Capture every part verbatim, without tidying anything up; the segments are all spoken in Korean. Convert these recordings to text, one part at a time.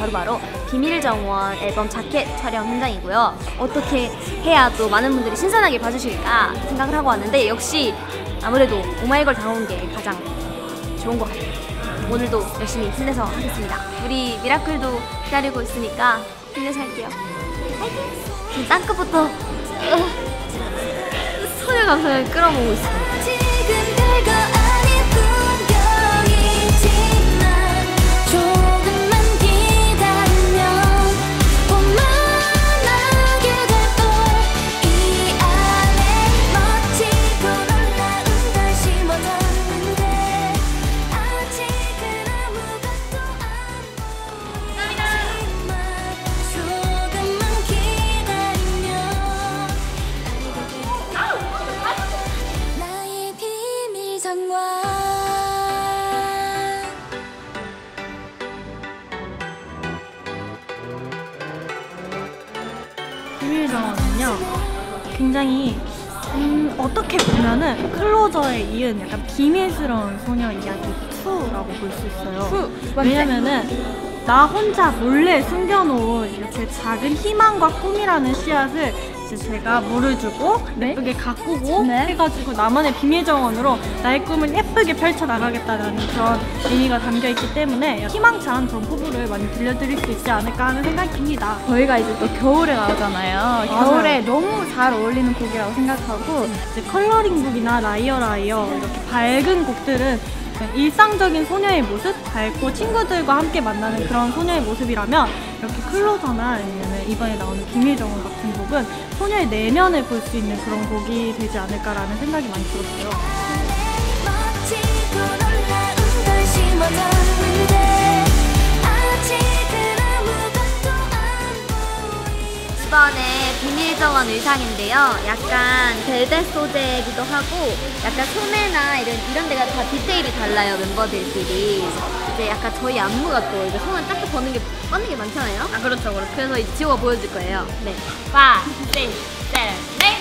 바로바로 비밀정원 앨범 자켓 촬영 현장이고요. 어떻게 해야 또 많은 분들이 신선하게 봐주실까 생각을 하고 왔는데 역시 아무래도 오마이걸 다운 게 가장 좋은 것 같아요. 오늘도 열심히 힘내서 하겠습니다. 우리 미라클도 기다리고 있으니까 힘내서 할게요. 지금 땅끝부터 어, 소녀 감성을 끌어모으고 있습니다. 비밀정원은요 굉장히 음, 어떻게 보면은 클로저에 이은 약간 비밀스러운 소녀 이야기 이라고 볼 수 있어요. 왜냐면은 나 혼자 몰래 숨겨놓은 이렇게 작은 희망과 꿈이라는 씨앗을 이제 제가 물을 주고 네? 예쁘게 가꾸고 네? 해가지고 나만의 비밀정원으로 나의 꿈을 예쁘게 펼쳐나가겠다는 그런 의미가 담겨있기 때문에 희망찬 그런 포부를 많이 들려드릴 수 있지 않을까 하는 생각이 듭니다. 저희가 이제 또 겨울에 나오잖아요. 맞아요. 겨울에 너무 잘 어울리는 곡이라고 생각하고 이제 컬러링북이나 라이어 라이어 이렇게 밝은 곡들은 일상적인 소녀의 모습, 밝고 친구들과 함께 만나는 그런 소녀의 모습이라면 이렇게 클로저나 아니면 이번에 나오는 비밀정원 같은 곡은 소녀의 내면을 볼 수 있는 그런 곡이 되지 않을까라는 생각이 많이 들었어요. 이번에 비밀정원 의상인데요. 약간 벨벳 소재이기도 하고 약간 소매나 이런 이런 데가 다 디테일이 달라요. 멤버들끼리 이제 약간 저희 안무가 또 이제 손을 딱딱 버는 게 뻗는 게 많잖아요. 아 그렇죠, 그렇죠. 그래서 이 지호가 보여줄 거예요. 네, 파, 셋, 셋, 넷.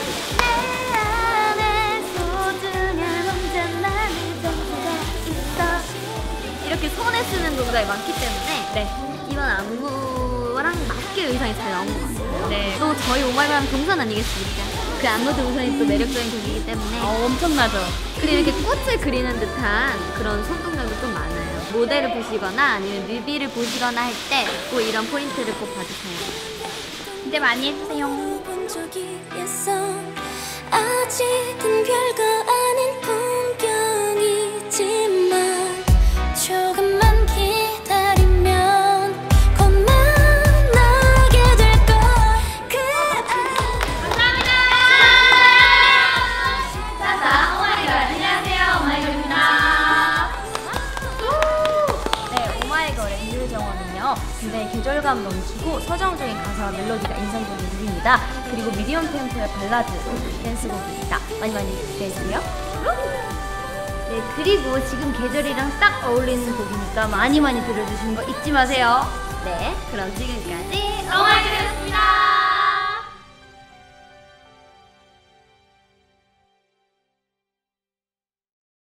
이렇게 손에 쓰는 동작이 많기 때문에 네. 이번 안무랑 맞게 의상이 잘 나온 것 같아요. 네. 또 저희 오마이걸은 동선 아니겠습니까? 그 안무 동선이 또 매력적인 곡이기 때문에 어, 엄청나죠? 그리고 이렇게 꽃을 그리는 듯한 그런 손동작도 좀 많아요. 모델을 보시거나 아니면 뮤비를 보시거나 할 때 꼭 이런 포인트를 꼭 봐주세요. 기대 많이 해주세요. 아직은 별거 아닌 풍경이지만 조금만 기다리면 곧 만나게 될걸. 그 감사합니다. 자자, 오마이걸 안녕하세요. 오마이걸입니다. 네, 오마이걸의 비밀정원은요 굉장히 계절감 넘치고 서정적인 가사와 멜로디가 인상적인 곡입니다. 그리고 미디엄 템포의 발라드 댄스곡입니다. 많이 많이 기대해주세요. 네, 그리고 지금 계절이랑 딱 어울리는 곡이니까 많이 많이 들어주시는 거 잊지 마세요. 네, 그럼 지금까지 오마이걸이었습니다.